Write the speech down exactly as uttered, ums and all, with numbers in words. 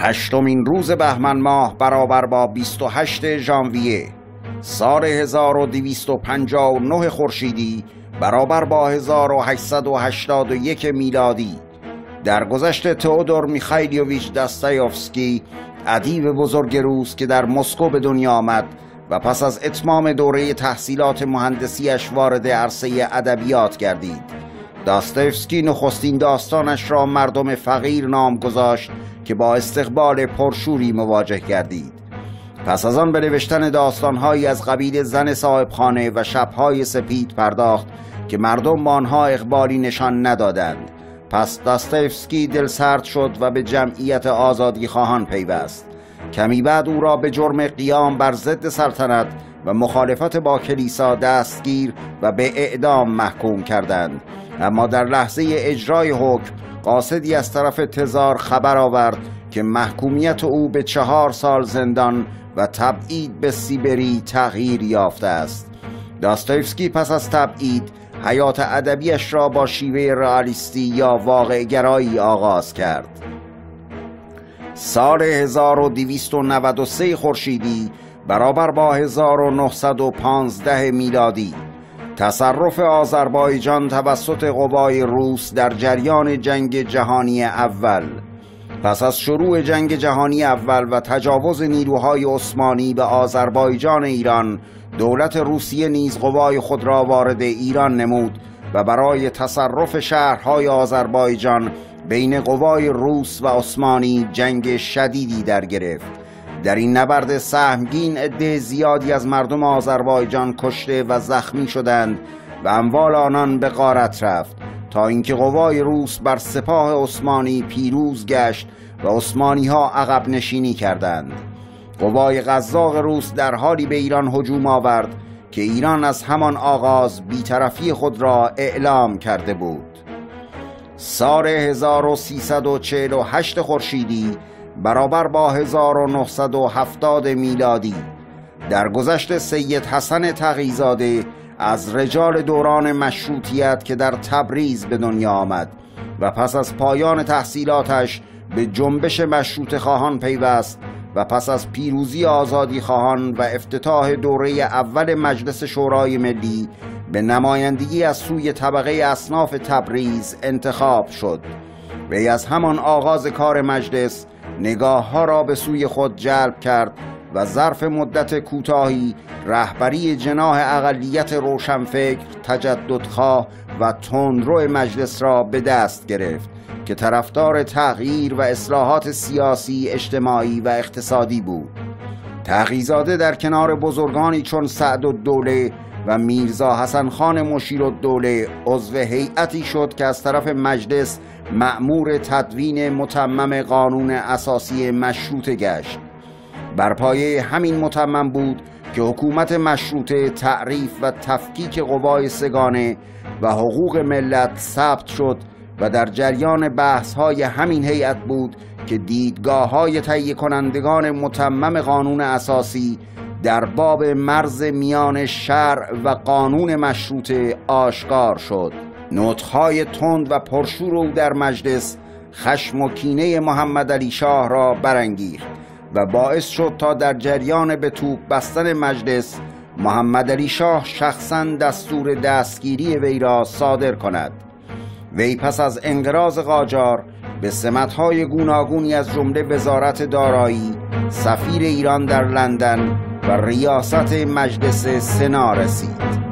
هشتمین روز بهمن ماه برابر با بیست و هشتم ژانویه سال هزار و دویست و پنجاه و نه خورشیدی برابر با هزار و هشتصد و هشتاد و یک میلادی درگذشت تئودور میخائیلوویچ داستایوفسکی، ادیب بزرگ روس که در مسکو به دنیا آمد و پس از اتمام دوره تحصیلات مهندسیش وارد عرصه ادبیات گردید. داستایوفسکی نخستین داستانش را مردم فقیر نام گذاشت که با استقبال پرشوری مواجه گردید. پس از آن به نوشتن داستانهایی از قبیل زن صاحبخانه و شبهای سپید پرداخت که مردم با آنها اقبالی نشان ندادند. پس داستایوفسکی دلسرد شد و به جمعیت آزادی خواهان پیوست. کمی بعد او را به جرم قیام بر ضد سلطنت و مخالفت با کلیسا دستگیر و به اعدام محکوم کردند. اما در لحظه اجرای حکم قاصدی از طرف تزار خبر آورد که محکومیت او به چهار سال زندان و تبعید به سیبری تغییر یافته است. داستایوفسکی پس از تبعید حیات ادبیش را با شیوه رئالیستی یا واقع‌گرایی آغاز کرد. سال هزار و دویست و نود و سه خورشیدی برابر با هزار و نهصد و پانزده میلادی تصرف آذربایجان توسط قوای روس در جریان جنگ جهانی اول. پس از شروع جنگ جهانی اول و تجاوز نیروهای عثمانی به آذربایجان ایران، دولت روسیه نیز قوای خود را وارد ایران نمود و برای تصرف شهرهای آذربایجان بین قوای روس و عثمانی جنگ شدیدی در گرفت. در این نبرد سهمگین عده زیادی از مردم آذربایجان کشته و زخمی شدند و اموال آنان به غارت رفت تا اینکه قوای روس بر سپاه عثمانی پیروز گشت و عثمانی ها عقب نشینی کردند. قوای قزاق روس در حالی به ایران هجوم آورد که ایران از همان آغاز بی‌طرفی خود را اعلام کرده بود. سال هزار و سیصد و چهل و هشت خورشیدی برابر با هزار و نهصد و هفتاد میلادی درگذشت سید حسن تقی‌زاده از رجال دوران مشروطیت که در تبریز به دنیا آمد و پس از پایان تحصیلاتش به جنبش مشروطه خواهان پیوست و پس از پیروزی آزادی خواهان و افتتاح دوره اول مجلس شورای ملی به نمایندگی از سوی طبقه اصناف تبریز انتخاب شد. وی از همان آغاز کار مجلس نگاه ها را به سوی خود جلب کرد و ظرف مدت کوتاهی رهبری جناح اقلیت روشنفکر، تجددخواه و تندرو مجلس را به دست گرفت که طرفدار تغییر و اصلاحات سیاسی، اجتماعی و اقتصادی بود. تقی‌زاده در کنار بزرگانی چون سعدالدوله و میرزا حسن خان مشیرالدوله عضو هیئتی شد که از طرف مجلس مأمور تدوین متمم قانون اساسی مشروطه گشت. بر پایه همین متمم بود که حکومت مشروطه تعریف و تفکیک قوای سگانه و حقوق ملت ثبت شد و در جریان بحث‌های همین هیئت بود که دیدگاه‌های تهیه کنندگان متمم قانون اساسی در باب مرز میان شرع و قانون مشروطه آشکار شد. نطق‌های تند و پرشور او در مجلس خشم و کینه محمد علی شاه را برانگیخت و باعث شد تا در جریان به توپ بستن مجلس محمد علی شاه شخصاً دستور دستگیری وی را صادر کند. وی پس از انقراض قاجار به سمت‌های گوناگونی از جمله وزارت دارایی، سفیر ایران در لندن و ریاست مجلس سنا رسید.